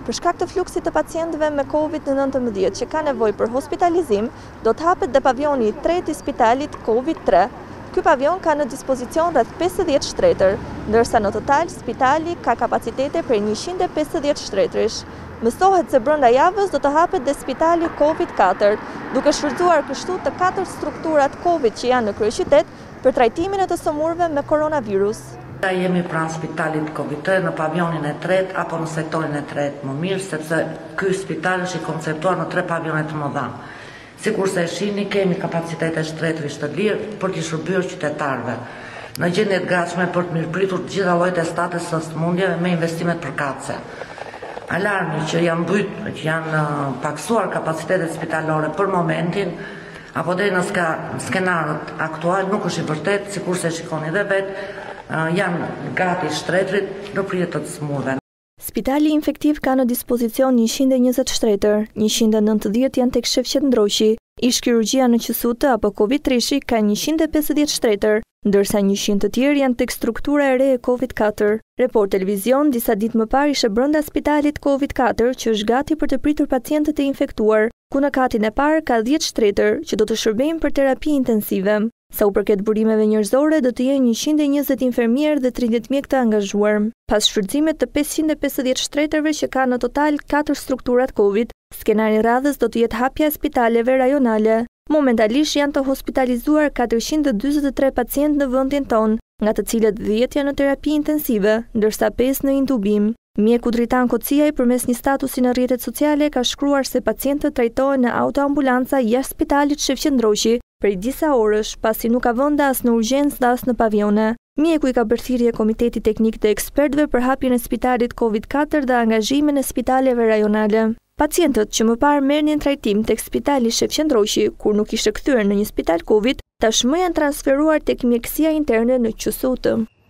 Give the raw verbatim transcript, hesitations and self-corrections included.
Për shkak të fluksit të pacientëve me COVID nëntëmbëdhjetë që ka nevojë për hospitalizim, do të hapet dhe pavioni i tretë i spitalit COVID tre. Ky pavion ka në dispozicion rreth pesëdhjetë shtretër, ndërsa në total spitali ka kapacitete për njëqind e pesëdhjetë shtretërish. Mësohet se brenda javës do të hapet dhe spitali COVID katër, duke shfrytzuar kështu të katër strukturat COVID që janë në kryeqytet për trajtimin e të sëmurëve me koronavirus. Jemi pranë spitalit COVID tre në pavionin e tretë apo në sektorin e tretë më mirë, sepse ky spital është i konceptuar në tre pavione të mëdha. Sikur se e shihni, kemi kapacitete shtretërish të lirë për të shërbyer qytetarëve. Në gjendje të gatshme për të mirëpritur të gjitha llojet e statës së sëmundjeve me investimet përkatëse. Alarmi që janë mbyt, që janë paksuar kapacitetet spitalore për momentin, apo deri në skenarët aktual nuk është i vërtet, sikur se shikoni dhe vetë, janë gati shtretërit në pritje të të smurëve. Spitali infektiv ka në dispozicion njëqind e njëzet shtretër, njëqind e nëntëdhjetë janë tek shefqet ndroqi, ish kirurgjia në Qësutë apo COVID treshi ka njëqind e pesëdhjetë shtretër, ndërsa njëqind të tjerë janë tek struktura e re e COVID katër. Report Televizion disa ditë më parë ishte brenda spitalit COVID katër që është gati për të pritur pacientët e infektuar, ku në katin e parë ka dhjetë shtretër që do të shërbejnë për terapi intensive. Sa u përket burimeve njerëzore, do të jenë njëqind e njëzet infermierë dhe tridhjetë mjek të angazhuar. Pas shfrytëzimit të pesëqind e pesëdhjetë shtretërve që ka në total katër strukturat COVID, skenari i radhës do të jetë hapja e spitaleve rajonale. Momentalisht janë të hospitalizuar katërqind e dyzet e tre pacientë në vendin tonë, nga të cilët dhjetë janë në terapi intensive, ndërsa pesë në intubim. Mjeku Dritan Kociaj përmes një statusi në rrjetet sociale ka shkruar se pacientët trajtohen në autoambulanca jashtë spitalit Shefqet Ndroqi prej disa orësh, pasi nuk ka vende as në urgjencë dhe as në pavione. Mjeku i ka bërë thirrje Komitetit Teknik të Ekspertëve për hapjen e spitalit COVID katër dhe angazhimin e spitaleve rajonale. Pacientët që më parë merrnin trajtim tek spitali Shefqet Ndroqi, kur nuk ishte kthyer në një spital COVID, tashmë janë transferuar tek mjekësia interne në Qësutë.